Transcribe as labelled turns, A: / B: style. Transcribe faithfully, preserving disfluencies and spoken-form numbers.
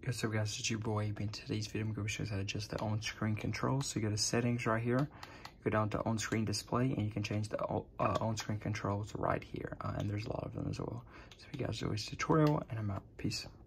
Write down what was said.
A: What's up guys, it's your boy. In today's video, I'm going to show you how to adjust the on-screen controls. So you go to settings right here, go down to on-screen display, and you can change the uh, on-screen controls right here. Uh, and there's a lot of them as well. So if you guys enjoy this tutorial, and I'm out. Peace.